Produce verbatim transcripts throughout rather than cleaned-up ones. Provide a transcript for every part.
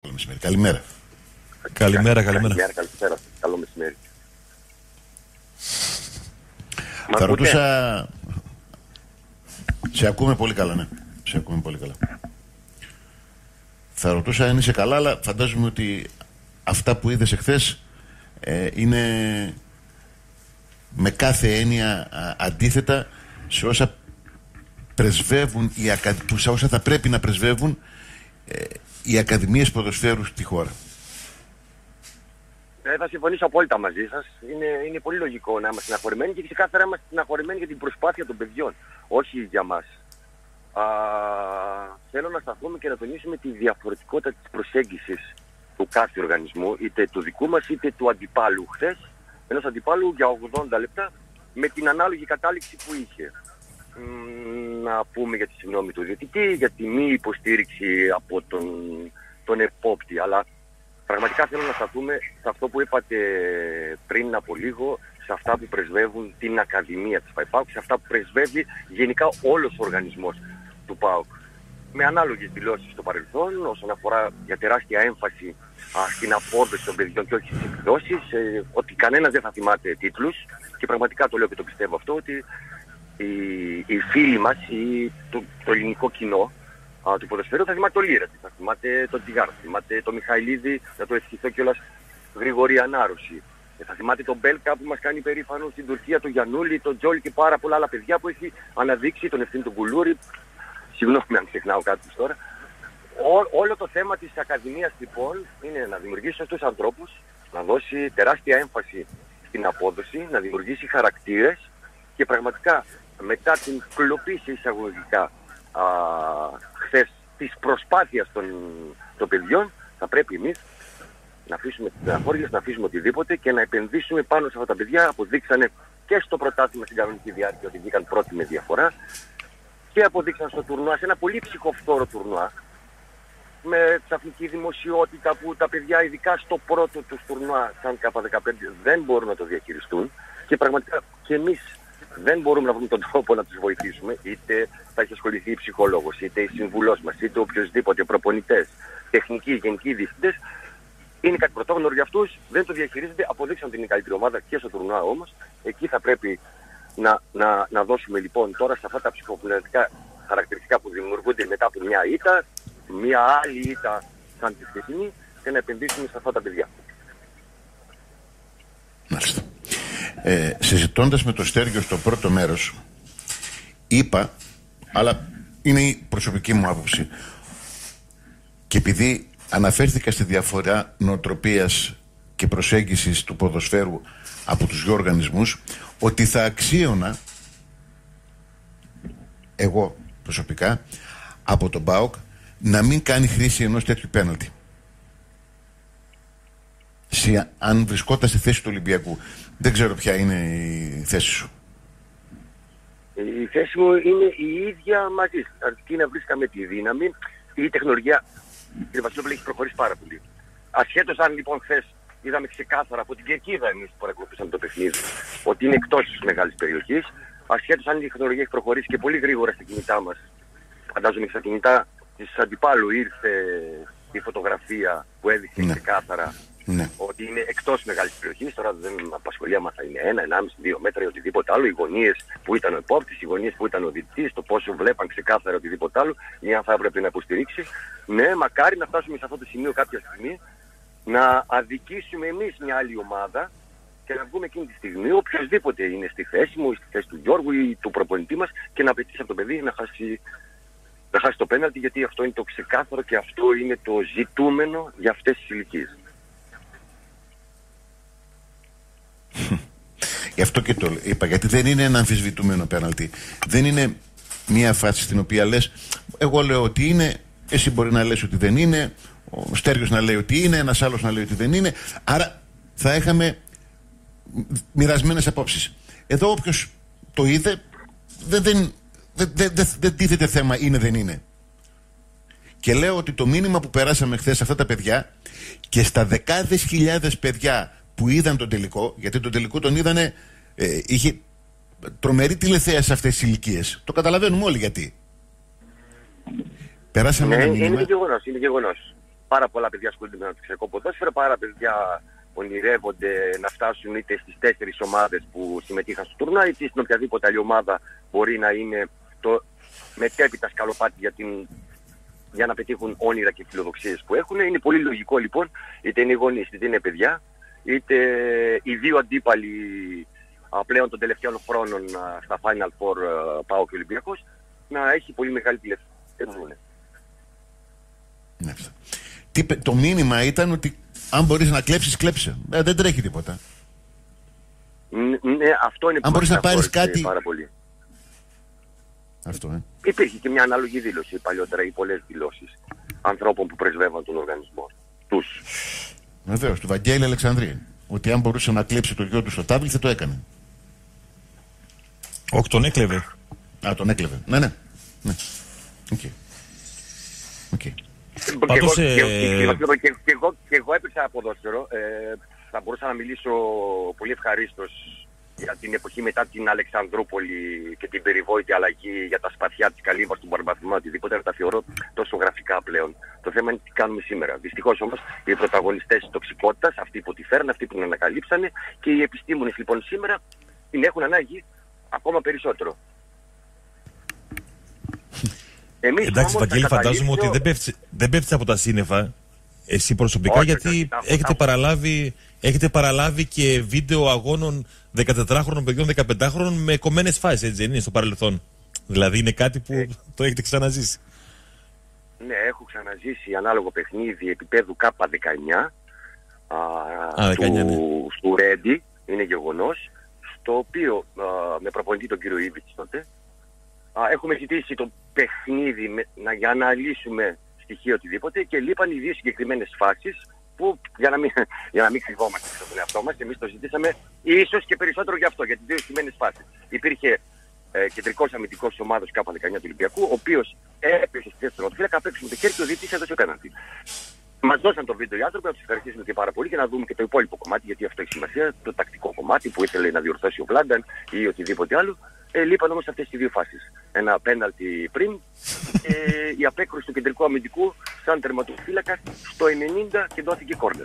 Καλό μεσημέρι. Καλημέρα. Καλημέρα, καλημέρα. Καλημέρα, καλησπέρα. Καλό μεσημέρι. Θα ρωτούσα... Σε ακούμε πολύ καλά, ναι. Σε ακούμε πολύ καλά. Θα ρωτούσα αν είσαι καλά, αλλά φαντάζομαι ότι αυτά που είδες εχθές ε, είναι με κάθε έννοια α, αντίθετα σε όσα πρεσβεύουν, οι ακα... σε όσα θα πρέπει να πρεσβεύουν ε, οι ακαδημίες ποδοσφαίρου στη χώρα. Ε, θα συμφωνήσω απόλυτα μαζί σας. Είναι, είναι πολύ λογικό να είμαστε στεναχωρημένοι και ξεκάθαρα είμαστε στεναχωρημένοι για την προσπάθεια των παιδιών, όχι για μας. Α, θέλω να σταθούμε και να τονίσουμε τη διαφορετικότητα της προσέγγισης του κάθε οργανισμού, είτε του δικού μας είτε του αντιπάλου. Χθες, ενός αντιπάλου για ογδόντα λεπτά με την ανάλογη κατάληξη που είχε. Μ, να πούμε για τη συγγνώμη του διαιτητή, για τη μη υποστήριξη από τον, τον επόπτη, αλλά πραγματικά θέλω να σταθούμε σε αυτό που είπατε πριν από λίγο, σε αυτά που πρεσβεύουν την Ακαδημία της ΠΑΟΚ, σε αυτά που πρεσβεύει γενικά όλος ο οργανισμός του ΠΑΟΚ. Με ανάλογες δηλώσεις στο παρελθόν, όσον αφορά για τεράστια έμφαση α, στην απόδοση των παιδιών και όχι στις εκδόσεις, ε, ότι κανένας δεν θα θυμάται τίτλους, και πραγματικά το λέω και το πιστεύω αυτό, ότι οι, οι φίλοι μας, οι, το, το ελληνικό κοινό α, του ποδοσφαίρου θα θυμάται το Λίρατη, θα θυμάται τον Τιγάρο, θα θυμάται τον Μιχαηλίδη, να το ευχηθώ κιόλας γρήγορη ανάρρωση. Ε, θα θυμάται τον Μπέλκα που μας κάνει περήφανο στην Τουρκία, τον Γιαννούλη, τον Τζόλι και πάρα πολλά άλλα παιδιά που έχει αναδείξει, τον Ευθύμη τον Κουλούρη. Συγγνώμη αν ξεχνάω κάτι τώρα. Ό, όλο το θέμα της Ακαδημίας λοιπόν είναι να δημιουργήσει σωστούς ανθρώπους, να δώσει τεράστια έμφαση στην απόδοση, να δημιουργήσει χαρακτήρες και πραγματικά μετά την κλοπή σε εισαγωγικά α, χθες της προσπάθειας των, των παιδιών, θα πρέπει εμείς να αφήσουμε τις στεναχώριες, να αφήσουμε οτιδήποτε και να επενδύσουμε πάνω σε αυτά τα παιδιά. Αποδείξανε και στο πρωτάθλημα στην κανονική διάρκεια ότι βγήκαν πρώτοι με διαφορά και αποδείξαν στο τουρνουά, σε ένα πολύ ψυχοφθόρο τουρνουά, με ξαφνική δημοσιότητα που τα παιδιά ειδικά στο πρώτο του τουρνουά σαν Κ δεκαπέντε δεν μπορούν να το διαχειριστούν και πραγματικά και εμείς δεν μπορούμε να βρούμε τον τρόπο να τους βοηθήσουμε, είτε θα έχει ασχοληθεί η ψυχολόγος, είτε η συμβουλός μας, είτε οποιοδήποτε προπονητές, τεχνικοί, γενικοί διευθυντές. Είναι κάτι πρωτόγνωρο για αυτούς, δεν το διαχειρίζονται, αποδείξαν την καλύτερη ομάδα και στο τουρνουά όμως. Εκεί θα πρέπει να, να, να δώσουμε λοιπόν τώρα σε αυτά τα ψυχοπληκτικά χαρακτηριστικά που δημιουργούνται μετά από μια ήττα, μια άλλη ήττα σαν τη χθεσινή και να επενδύσουμε σε αυτά τα παιδιά. Μάλιστα. Ε, συζητώντας με το Στέργιο στο πρώτο μέρος, είπα, αλλά είναι η προσωπική μου άποψη, και επειδή αναφέρθηκα στη διαφορά νοοτροπίας και προσέγγισης του ποδοσφαίρου από τους δύο οργανισμούς, ότι θα αξίωνα εγώ προσωπικά από τον ΠΑΟΚ να μην κάνει χρήση ενός τέτοιου πέναλτι. Si, αν βρισκόταν στη θέση του Ολυμπιακού. Δεν ξέρω ποια είναι η θέση σου. Η θέση μου είναι η ίδια μαζί. Αρκεί να βρίσκαμε τη δύναμη. Η τεχνολογία, κύριε Βασιλόπουλε, έχει προχωρήσει πάρα πολύ. Ασχέτως αν λοιπόν χθες είδαμε ξεκάθαρα από την κερκίδα εμείς που παρακολουθήσαμε το παιχνίδι ότι είναι εκτός της μεγάλης περιοχής, ασχέτως αν η τεχνολογία έχει προχωρήσει και πολύ γρήγορα στα κινητά μας, φαντάζομαι στα κινητά της αντιπάλου ήρθε η φωτογραφία που έδειξε ναι. ξεκάθαρα ναι. ότι είναι εκτός μεγάλης περιοχής. Τώρα δεν με απασχολεί άμα θα είναι ένα, ενάμιση, δύο μέτρα ή οτιδήποτε άλλο. Οι γωνίες που ήταν ο επόπτης, οι γωνίες που ήταν ο διαιτητής, το πόσο βλέπαν ξεκάθαρα οτιδήποτε άλλο, ή αν θα έπρεπε να υποστηρίξει. Ναι, μακάρι να φτάσουμε σε αυτό το σημείο κάποια στιγμή, να αδικήσουμε εμείς μια άλλη ομάδα και να βγούμε εκείνη τη στιγμή, οποιοδήποτε είναι στη θέση μου, ή στη θέση του Γιώργου ή του προπονητή μας, και να απαιτήσει από το παιδί να χάσει, να χάσει το πέναλτι, γιατί αυτό είναι το ξεκάθαρο και αυτό είναι το ζητούμενο για αυτές τις ηλικίες. Γι' αυτό και το είπα, γιατί δεν είναι ένα αμφισβητούμενο πέναλτι. Δεν είναι μια φάση στην οποία λες, εγώ λέω ότι είναι, εσύ μπορεί να λες ότι δεν είναι, ο Στέργιος να λέει ότι είναι, ένας άλλος να λέει ότι δεν είναι. Άρα θα είχαμε μοιρασμένες απόψεις. Εδώ όποιος το είδε, δεν, δεν, δεν, δεν, δεν, δεν τίθεται θέμα είναι δεν είναι. Και λέω ότι το μήνυμα που περάσαμε χθες σε αυτά τα παιδιά και στα δεκάδες χιλιάδες παιδιά που είδαν τον τελικό, γιατί τον τελικό τον είδανε, ε, είχε τρομερή τηλεθέα σε αυτές τις ηλικίες. Το καταλαβαίνουμε όλοι γιατί. Περάσαμε ναι, ένα μήνυμα. Είναι γεγονός, είναι γεγονός. πάρα πολλά παιδιά ασχολούνται με αναπτυξιακό ποδόσφαιρο, πάρα παιδιά ονειρεύονται να φτάσουν είτε στις τέσσερις ομάδες που συμμετείχαν στο τουρνουά, είτε στην οποιαδήποτε άλλη ομάδα μπορεί να είναι το μετέπειτα σκαλοπάτι για, την, για να πετύχουν όνειρα και φιλοδοξίες που έχουν. Είναι πολύ λογικό λοιπόν, είτε είναι οι γονείς, είτε είναι παιδιά, είτε οι δύο αντίπαλοι πλέον των τελευταίων χρόνων στα Final Four, ΠΑΟΚ και Ολυμπιακός, να έχει πολύ μεγάλη τηλεφωνία. Ναι. Το μήνυμα ήταν ότι αν μπορείς να κλέψεις, κλέψε. Ε, δεν τρέχει τίποτα. Ναι, αυτό είναι που αν μπορείς να πάρεις κάτι... πάρα πολύ. Αυτό, ε. Υπήρχε και μια ανάλογη δήλωση παλιότερα ή πολλές δηλώσεις ανθρώπων που πρεσβεύαν τον οργανισμό. Τους. Βεβαίως, του Βαγγέλη Αλεξανδρίου. Ότι αν μπορούσε να κλέψει το γιο του στο τάβλι θα το έκανε. Όχι, τον έκλεβε. Α, τον έκλεβε. Ναι, ναι. ναι. Okay. Okay. Πάντως, και, ε... και, και, και, και, και, εγώ, και εγώ έπαιξα ποδόσφαιρο. Ε, θα μπορούσα να μιλήσω πολύ ευχαρίστως για την εποχή μετά την Αλεξανδρούπολη και την περιβόητη αλλαγή, για τα σπαθιά της Καλύβας, του Μπαρμπαθημά, οτιδήποτε, αλλά τα θεωρώ τόσο γραφικά πλέον. Το θέμα είναι τι κάνουμε σήμερα. Δυστυχώς όμως οι πρωταγωνιστές της τοξικότητας, αυτοί που τη φέρνουν, αυτοί που την ανακαλύψανε, και οι επιστήμονες λοιπόν σήμερα την έχουν ανάγκη ακόμα περισσότερο. Εμείς εντάξει, Βαγγέλη, φαντάζομαι ότι δεν πέφτεις, δεν πέφτεις από τα σύννεφα εσύ προσωπικά, όχι, γιατί όχι, έχετε, παραλάβει, έχετε παραλάβει και βίντεο αγώνων δεκατετράχρονων παιδιών, δεκαπεντάχρονων με κομμένες φάσεις, έτσι δεν είναι, στο παρελθόν? Δηλαδή είναι κάτι που ε, το έχετε ξαναζήσει. Ναι, έχω ξαναζήσει ανάλογο παιχνίδι επίπεδου Κάπα δεκαεννιά α, α, δεκαεννιά, του, ναι. του Ρέντι, είναι γεγονός, στο οποίο α, με προπονητή τον κύριο Ήβιτς τότε, α, έχουμε ζητήσει το παιχνίδι με, να, για να αναλύσουμε στοιχεία οτιδήποτε, και λείπαν οι δύο συγκεκριμένες φάσεις που, για να μην, για να μην κρυβόμαστε στον εαυτό μας, εμείς το ζητήσαμε ίσως και περισσότερο γι' αυτό, για τις δύο συγκεκριμένες φάσεις. Υπήρχε ε, κεντρικός αμυντικός της ομάδας Κάπα δεκαεννιά του Ολυμπιακού, ο οποίος έπαιζε στη θέση του τερματοφύλακα, απέξε με το χέρι και ο διαιτητής έδωσε πέναλτι. Μας δώσαν το βίντεο οι άνθρωποι, να τους ευχαριστήσουμε και πάρα πολύ, και να δούμε και το υπόλοιπο κομμάτι, γιατί αυτό έχει σημασία, το τακτικό κομμάτι που ήθελε να διορθώσει ο Βλάνταν ή οτιδήποτε άλλο. Ε, λείπαν όμως αυτές οι δύο φάσεις. Ένα πέναλτι πριν και ε, η απέκρουση του κεντρικού αμυντικού σαν τερματοφύλακα στο ενενήντα και δόθηκε κόρνερ.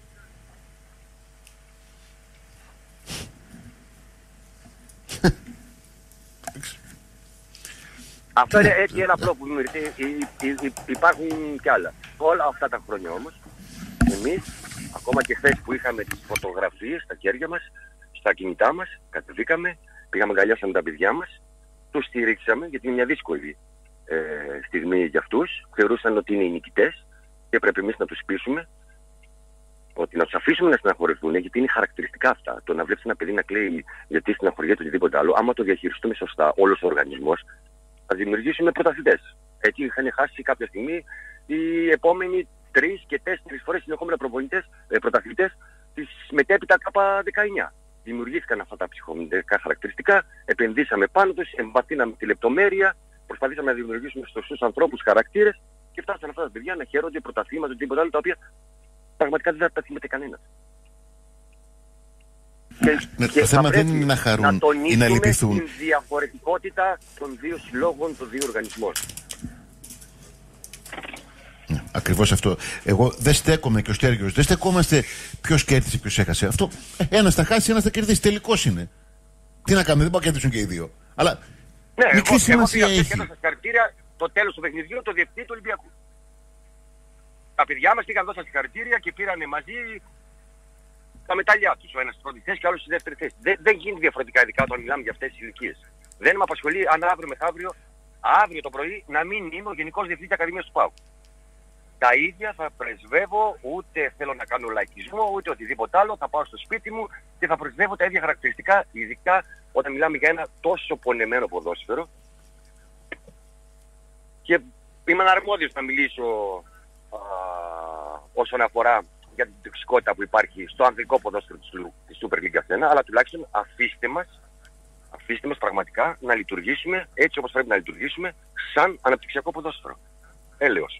Αυτό είναι έτσι ένα απλό που δημιουργείται. Υπάρχουν κι άλλα. Όλα αυτά τα χρόνια όμως, εμείς, ακόμα και χθες που είχαμε τις φωτογραφίες στα χέρια μας, στα κινητά μας, κατεβήκαμε, πήγαμε, αγκαλιάσαμε τα παιδιά μας, τους στηρίξαμε, γιατί είναι μια δύσκολη ε, στιγμή για αυτούς. Θεωρούσαν ότι είναι οι νικητές και πρέπει εμείς να τους πείσουμε, ότι να τους αφήσουμε να στεναχωρηθούν, γιατί είναι χαρακτηριστικά αυτά. Το να βλέπεις ένα παιδί να κλαίει γιατί στεναχωριέται οτιδήποτε άλλο, άμα το διαχειριστούμε σωστά όλος ο οργανισμός, θα δημιουργήσουμε πρωταθλητές. Έτσι είχαν χάσει κάποια στιγμή οι επόμενοι τρεις και τέσσερις φορές συνεχόμενα προπονητές, ε, πρωταθλητές της μετέπειτα Κάπα δεκαεννιά. Δημιουργήθηκαν αυτά τα ψυχομηντικά χαρακτηριστικά, επενδύσαμε πάνω τους, εμβαθύναμε τη λεπτομέρεια, προσπαθήσαμε να δημιουργήσουμε στους ανθρώπους χαρακτήρες και φτάσαν αυτά τα παιδιά να χαίρονται πρωταθλήματα ή τίποτα άλλο, τα οποία πραγματικά δεν θα τα θυμάται κανένας. Και, ναι, και το θέμα δεν είναι να χαρούν να ή να λυπηθούν. Την διαφορετικότητα των δύο συλλόγων, των δύο οργανισμών. Ναι, ακριβώς αυτό. Εγώ δεν στέκομαι και ο Στέργιος, δεν στεκόμαστε ποιος κέρδισε, ποιος έχασε. Αυτό ένας θα χάσει, ένας θα κερδίσει. Τελικός είναι. Τι να κάνουμε, δεν μπορούν να κερδίσουν και οι δύο. Αλλά ναι, μικρή εγώ, σημασία εγώ έχει. Εγώ έδωσα συγχαρητήρια το τέλος του παιχνιδιού, το διευθυντή του Ολυμπιακού. Τα παιδιά μας πήγαν, δώσαν συγχαρητήρια και πήραν μαζί τα μετάλλια τους. Ο ένας στη πρώτη θέση και ο άλλος στη δεύτερη θέση. Δεν, δεν γίνεται διαφορετικά, ειδικά όταν μιλάμε για αυτές τις ηλικίες. Δεν με απασχολεί αν αύριο μεθαύριο, αύριο το πρωί, να μην είμαι ο Γενικός Διευθυντής της Ακαδημίας του ΠΑΟΚ. Τα ίδια θα πρεσβεύω, ούτε θέλω να κάνω λαϊκισμό, ούτε οτιδήποτε άλλο. Θα πάω στο σπίτι μου και θα πρεσβεύω τα ίδια χαρακτηριστικά, ειδικά όταν μιλάμε για ένα τόσο πονεμένο ποδόσφαιρο. Και είμαι αρμόδιος να μιλήσω α, όσον αφορά για την τοξικότητα που υπάρχει στο ανδρικό ποδόσφαιρο της Super League ένα, αλλά τουλάχιστον αφήστε μας, αφήστε μας πραγματικά να λειτουργήσουμε έτσι όπως πρέπει να λειτουργήσουμε σαν αναπτυξιακό ποδόσφαιρο. Έλεος.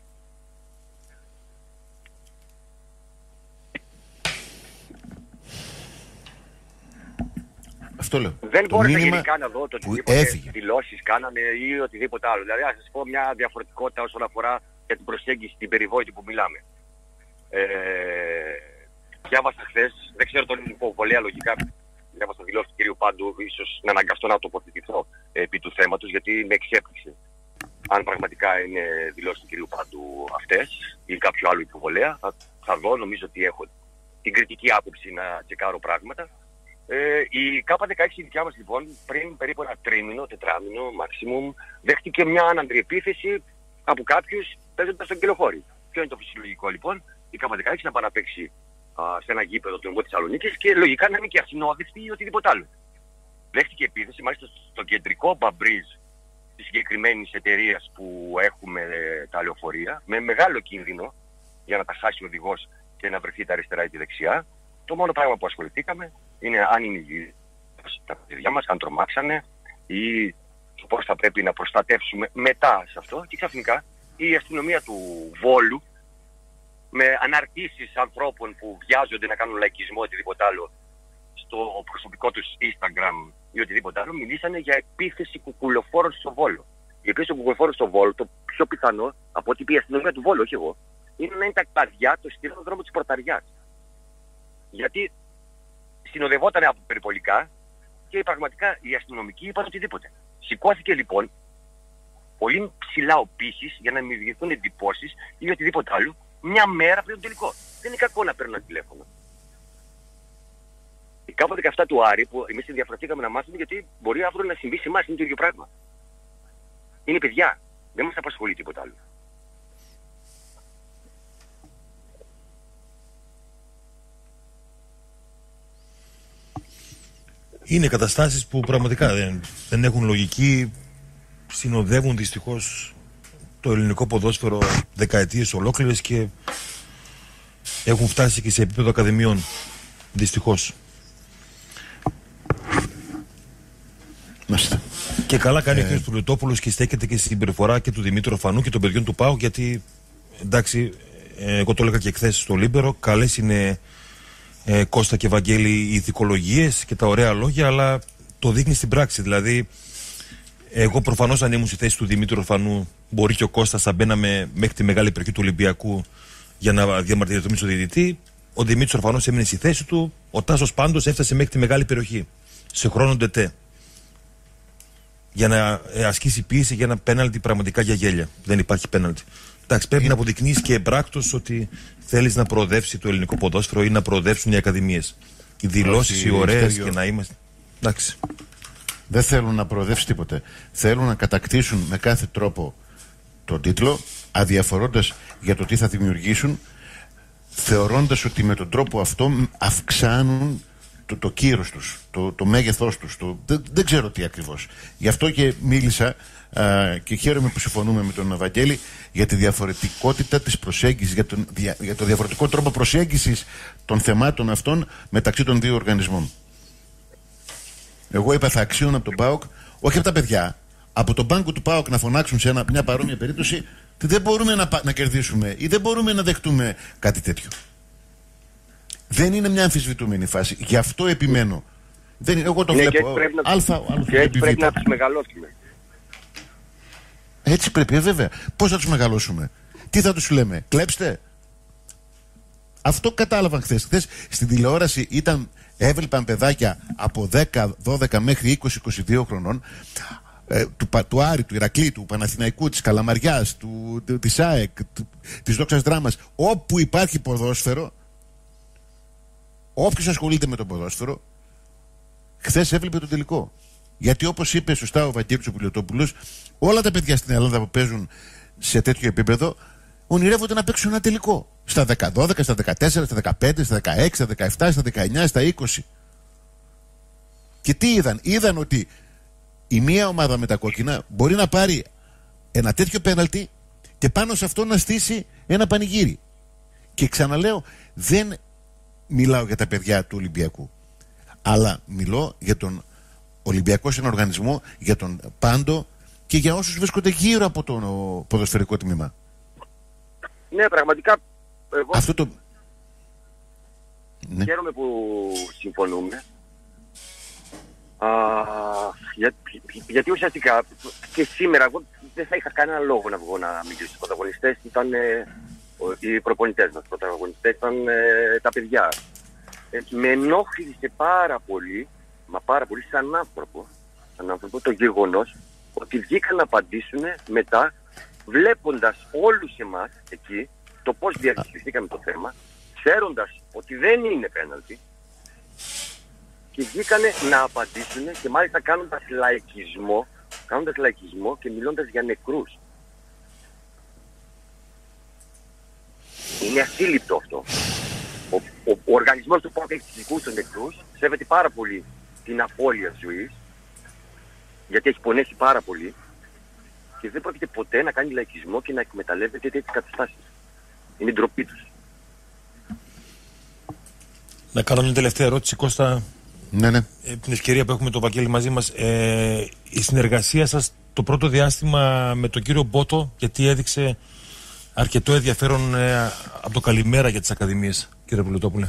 Αυτό λέω. Δεν μπόρεσα γενικά να δω το οτιδήποτε δηλώσεις κάνανε ή οτιδήποτε άλλο. Δηλαδή, να σας πω μια διαφορετικότητα όσον αφορά για την προσέγγιση, την περιβόητη που μιλάμε. Ε, διάβασα χθες, δεν ξέρω τον ελληνικό βολέα λογικά, διάβασα δηλώσεις του κυρίου Πάντου, ίσως να αναγκαστώ να τοποθετηθώ επί του θέματος, γιατί με εξέπληξε. Αν πραγματικά είναι δηλώσεις του κυρίου Πάντου αυτές ή κάποιο άλλο υποβολέα, θα, θα δω, νομίζω ότι έχω την κριτική άποψη να τσεκάρω πράγματα. Ε, η Κάπα δεκαέξι δικιά μας λοιπόν, πριν περίπου ένα τρίμηνο, τετράμηνο, maximum, δέχτηκε μια άναντρη επίθεση από κάποιους παίζοντας στον κελοχώρι. Ποιο είναι το φυσιολογικό λοιπόν? Η Κάπα δεκαέξι να πάει να παίξει α, σε ένα γήπεδο του νομού της Θεσσαλονίκης και λογικά να είναι και ασυνόδευτη ή οτιδήποτε άλλο. Δέχτηκε επίθεση, μάλιστα στο κεντρικό μπαμπρίζ της συγκεκριμένης εταιρείας που έχουμε ε, τα λεωφορεία, με μεγάλο κίνδυνο για να τα χάσει ο οδηγός και να βρεθεί τα αριστερά ή τη δεξιά. Το μόνο πράγμα που ασχοληθήκαμε είναι αν είναι υγιείς τα παιδιά μας, αν τρομάξανε ή το πώς θα πρέπει να προστατεύσουμε μετά σε αυτό. Και ξαφνικά η αστυνομία του Βόλου, με αναρτήσεις ανθρώπων που βιάζονται να κάνουν λαϊκισμό ή οτιδήποτε άλλο στο προσωπικό τους Instagram ή οτιδήποτε άλλο, μιλήσανε για επίθεση κουκουλοφόρων στο Βόλο. Η επίθεση των κουκουλοφόρων στο Βόλο, το πιο πιθανό από ό,τι είπε η αστυνομία του Βόλου, όχι εγώ, είναι να είναι τα κλαδιά, το στήριο δρόμο της Πορταριάς. Γιατί συνοδευόταν από περιπολικά και πραγματικά οι αστυνομικοί είπαν οτιδήποτε. Σηκώθηκε λοιπόν πολύ ψηλά ο πύχης για να μην δημιουργηθούν εντυπώσεις ή οτιδήποτε άλλο μια μέρα πριν το τελικό. Δεν είναι κακό να παίρνουν ένα τηλέφωνο. Η Κάπα δεκαεπτά του Άρη, που εμείς ενδιαφερθήκαμε να μάθουμε, γιατί μπορεί αύριο να συμβεί σε εμάς, είναι το ίδιο πράγμα. Είναι παιδιά. Δεν μας απασχολεί τίποτα άλλο. Είναι καταστάσεις που πραγματικά δεν, δεν έχουν λογική, συνοδεύουν δυστυχώς το ελληνικό ποδόσφαιρο δεκαετίες ολόκληρες και έχουν φτάσει και σε επίπεδο ακαδημιών, δυστυχώς. Μάλιστα. Και καλά κάνει ε... ο κ. Πουλετόπουλος και στέκεται και στην συμπεριφορά και του Δημήτρου Ορφανού και των παιδιών του ΠΑΟΚ, γιατί εντάξει, εγώ το έλεγα και χθες στο Λίμπερο, καλές είναι ε, Κώστα και Βαγγέλη οι ηθικολογίες και τα ωραία λόγια, αλλά το δείχνει στην πράξη. Δηλαδή, εγώ προφανώς αν ήμουν στη θέση του Δημήτρου Ορφανού, μπορεί και ο Κώστας θα μπαίναμε μέχρι τη μεγάλη περιοχή του Ολυμπιακού για να διαμαρτυρηθούμε στον διαιτητή. Ο Δημήτρης Ορφανός έμεινε στη θέση του, ο Τάσος πάντως έφτασε μέχρι τη μεγάλη περιοχή, σε χρόνο ντετέ, για να ασκήσει πίεση για ένα πέναλτι πραγματικά για γέλια. Δεν υπάρχει πέναλτι. Εντάξει, πρέπει να αποδεικνύεις και εμπράκτος ότι θέλεις να προοδεύσει το ελληνικό ποδόσφαιρο ή να προοδεύσουν οι ακαδημίες. Οι δηλώσεις, οι ωραίες και να είμαστε. Εντάξει. Δεν θέλουν να προοδεύσει τίποτε. Θέλουν να κατακτήσουν με κάθε τρόπο τον τίτλο, αδιαφορώντας για το τι θα δημιουργήσουν, θεωρώντας ότι με τον τρόπο αυτό αυξάνουν το, το κύρος τους, το, το μέγεθός τους, το, δεν, δεν ξέρω τι ακριβώς. Γι' αυτό και μίλησα α, και χαίρομαι που συμφωνούμε με τον Βαγγέλη για τη διαφορετικότητα της προσέγγισης, για, τον, για, για το διαφορετικό τρόπο προσέγγισης των θεμάτων αυτών μεταξύ των δύο οργανισμών. Εγώ είπα θα αξίων από τον ΠΑΟΚ, όχι από τα παιδιά, από τον πάγκο του ΠΑΟΚ να φωνάξουν σε ένα, μια παρόμοια περίπτωση ότι δεν μπορούμε να, να κερδίσουμε ή δεν μπορούμε να δεχτούμε κάτι τέτοιο. Δεν είναι μια αμφισβητούμενη φάση. Γι' αυτό επιμένω. Δεν, εγώ το ναι, βλέπω. Πρέπει να, αλφα, αλφα, και έτσι πρέπει να τους μεγαλώσουμε. Έτσι πρέπει, ε, βέβαια. Πώς θα τους μεγαλώσουμε? Τι θα τους λέμε? Κλέψτε. Αυτό κατάλαβαν χθες. Χθες στην τηλεόραση ήταν, έβλεπαν παιδάκια από δέκα, δώδεκα μέχρι είκοσι, είκοσι δύο χρονών, ε, του, του Άρη, του Ηρακλή, του Παναθηναϊκού, της Καλαμαριάς, του, του, της ΑΕΚ, του, της Δόξας Δράμας, όπου υπάρχει ποδόσφαιρο. Όποιος ασχολείται με το ποδόσφαιρο, χθες έβλεπε το τελικό. Γιατί όπως είπε σωστά ο Βαγγέλης ο Πουλετόπουλος, όλα τα παιδιά στην Ελλάδα που παίζουν σε τέτοιο επίπεδο ονειρεύονται να παίξουν ένα τελικό. Στα δέκα, δώδεκα, στα δεκατέσσερα, στα δεκαπέντε, στα δεκαέξι, στα δεκαεπτά, στα δεκαεννιά, στα είκοσι. Και τι είδαν? Είδαν ότι η μία ομάδα με τα κόκκινα μπορεί να πάρει ένα τέτοιο πέναλτι και πάνω σε αυτό να στήσει ένα πανηγύρι. Και ξαναλέω, δεν μιλάω για τα παιδιά του Ολυμπιακού, αλλά μιλώ για τον Ολυμπιακό σαν οργανισμό, για τον Πάντο και για όσους βρίσκονται γύρω από το ποδοσφαιρικό τμήμα. Ναι, πραγματικά εγώ αυτό το... ναι. Χαίρομαι που συμφωνούμε. Α, για, γιατί ουσιαστικά και σήμερα εγώ δεν θα είχα κανένα λόγο να βγω να μιλήσω στους πρωταγωνιστές. Ήταν, ε, οι προπονητές μας, οι πρωταγωνιστές ήταν ε, τα παιδιά. Ε, με ενόχλησε πάρα πολύ, μα πάρα πολύ σαν άνθρωπο, σαν άνθρωπο το γεγονός ότι βγήκαν να απαντήσουν μετά, βλέποντας όλους εμάς εκεί, το πώς διαχειριστήκαμε το θέμα, ξέροντας ότι δεν είναι πέναλτι, και βγήκανε να απαντήσουν και μάλιστα κάνοντας λαϊκισμό, κάνοντας λαϊκισμό και μιλώντας για νεκρούς. Είναι ασύλληπτο αυτό. Ο, ο, ο οργανισμός του ΠΑΟΚ έχει τους δικούς των νεκρούς, σέβεται πάρα πολύ την απώλεια ζωής, γιατί έχει πονέσει πάρα πολύ και δεν πρόκειται ποτέ να κάνει λαϊκισμό και να εκμεταλλεύεται τέτοιες καταστάσεις. Είναι ντροπή τους. Να κάνω μια τελευταία ερώτηση, Κώστα. Ναι, ναι. Ε, την ευκαιρία που έχουμε το Βαγγέλη μαζί μας, ε, η συνεργασία σας το πρώτο διάστημα με τον κύριο Μπότο, γιατί έδειξε αρκετό ενδιαφέρον ε, από το καλημέρα για τις ακαδημίες, κύριε Πουλωτόπουλε.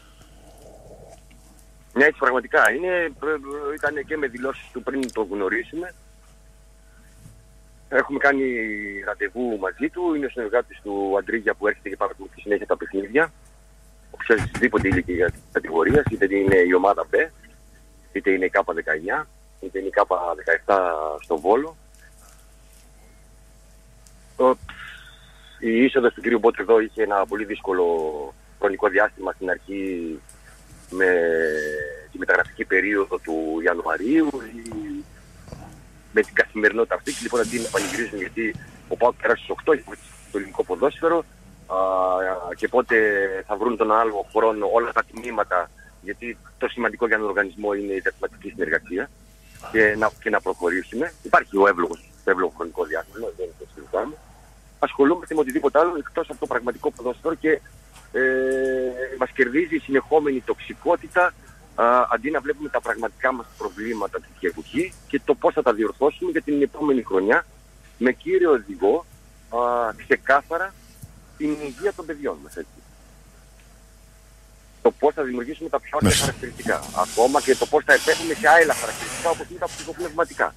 Ναι, έτσι πραγματικά. Είναι, ήταν και με δηλώσεις του πριν το γνωρίσουμε. Έχουμε κάνει ραντεβού μαζί του. Είναι ο συνεργάτης του Αντρίγια που έρχεται και παρακολουθεί συνέχεια τα παιχνίδια. Σε οποιαδήποτε ηλικία κατηγορίας, είτε είναι η ομάδα B, είτε είναι η K δεκαεννιά, είτε είναι η K δεκαεπτά στο Βόλο. Η είσοδος του κ. Μπότ εδώ είχε ένα πολύ δύσκολο χρονικό διάστημα στην αρχή με τη μεταγραφική περίοδο του Ιανουαρίου, με την καθημερινότητα αυτή, και λοιπόν αντί να πανηγυρίζουν γιατί ο ΠΑΟΚ πέρασε στους οκτώ στο ελληνικό ποδόσφαιρο, Uh, και πότε θα βρουν τον άλλο χρόνο όλα τα τμήματα, γιατί το σημαντικό για έναν οργανισμό είναι η διαθηματική συνεργασία και να, και να προχωρήσουμε. Υπάρχει ο εύλογος, το εύλογο χρονικό διάστημα, δεν το συζητάμε. Ασχολούμαστε με οτιδήποτε άλλο εκτός από το πραγματικό ποδόσφαιρο και ε, μας κερδίζει η συνεχόμενη τοξικότητα, uh, αντί να βλέπουμε τα πραγματικά μας προβλήματα του διαδοχή και το πώς θα τα διορθώσουμε για την επόμενη χρονιά με κύριο οδηγό uh, ξεκάθαρα την υγεία των παιδιών μας, έτσι. Το πώς θα δημιουργήσουμε τα πιο ωραία χαρακτηριστικά. Ακόμα και το πώς θα επέχουμε σε άλλα χαρακτηριστικά όπως είναι τα ψυχοπνευματικά.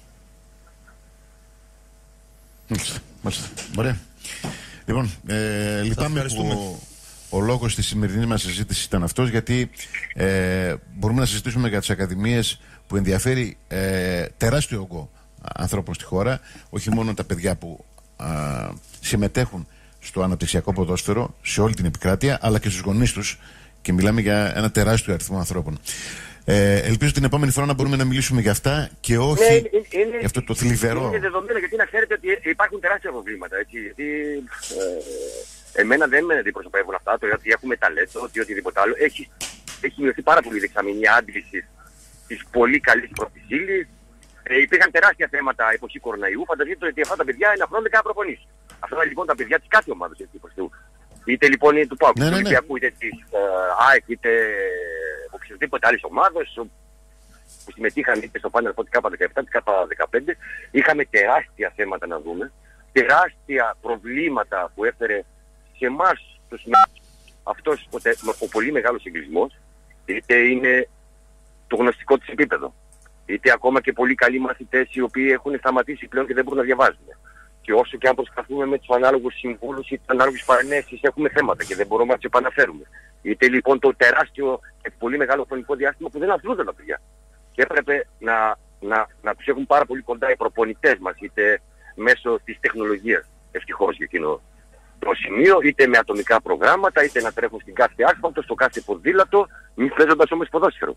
Μάλιστα, μάλιστα. Ωραία. Λοιπόν, ε, λυπάμαι που ο λόγος της σημερινής μας συζήτησης ήταν αυτός, γιατί ε, μπορούμε να συζητήσουμε για τις ακαδημίες που ενδιαφέρει ε, τεράστιο όγκο ανθρώπων στη χώρα, όχι μόνο τα παιδιά που α, συμμετέχουν στο αναπτυξιακό ποδόσφαιρο σε όλη την επικράτεια, αλλά και στους γονείς τους, και μιλάμε για ένα τεράστιο αριθμό ανθρώπων. Ε, ελπίζω την επόμενη φορά να μπορούμε να μιλήσουμε για αυτά και όχι ναι, είναι, είναι, για αυτό το θλιβερό. Είναι δεδομένο, γιατί να ξέρετε ότι υπάρχουν τεράστια προβλήματα. Έτσι, γιατί, ε, εμένα δεν με αντιπροσωπεύουν αυτά, το ότι έχουμε ταλέντο, ότι οτιδήποτε άλλο. Έχει, έχει μειωθεί πάρα πολύ η δεξαμενή άντληση της πολύ καλής πρώτης ύλης. Ε, υπήρχαν τεράστια θέματα εποχή κοροναϊού. Φανταστείτε ότι αυτά τα παιδιά είναι αφρόντα κάθε προπονήσεις. Αυτά είναι λοιπόν τα παιδιά της κάθε ομάδας, έτσι, προς Θεού. Είτε λοιπόν είναι του ΠΑΟΚ, ναι, του ναι, Ολυμπιακού, είτε της uh, ΑΕΚ, είτε οποιοδήποτε άλλης ομάδας που συμμετείχαν είτε στο πάνελ από την K δεκαεπτά, την K δεκαπέντε, είχαμε τεράστια θέματα να δούμε, τεράστια προβλήματα που έφερε σε εμάς τους αυτός ο, ο πολύ μεγάλος εγκλισμός, είτε είναι το γνωστικό της επίπεδο, είτε ακόμα και πολύ καλοί μαθητές οι οποίοι έχουν σταματήσει πλέον και δεν μπορούν να διαβάζουν. Και όσο και αν προσπαθούμε με τους ανάλογους συμβούλους ή τις ανάλογες παρενέσεις, έχουμε θέματα και δεν μπορούμε να τις επαναφέρουμε. Είτε λοιπόν το τεράστιο και πολύ μεγάλο χρονικό διάστημα που δεν αθλούνται τα παιδιά. Και έπρεπε να, να, να τους έχουν πάρα πολύ κοντά οι προπονητές μας, είτε μέσω της τεχνολογίας, ευτυχώς για εκείνο το σημείο, είτε με ατομικά προγράμματα, είτε να τρέχουν στην κάθε άσφαλτο, στο κάθε ποδήλατο, μη παίζοντας όμως ποδόσφαιρο.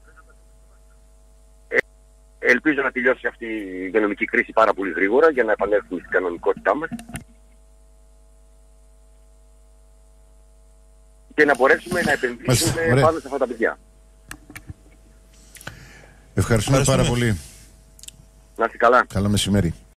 Ελπίζω να τελειώσει αυτή η υγειονομική κρίση πάρα πολύ γρήγορα για να επανέλθουμε στην κανονικότητά μας και να μπορέσουμε να επενδύσουμε πάνω σε αυτά τα παιδιά. Ευχαριστούμε πάρα πολύ. Να είστε καλά. Καλό μεσημέρι.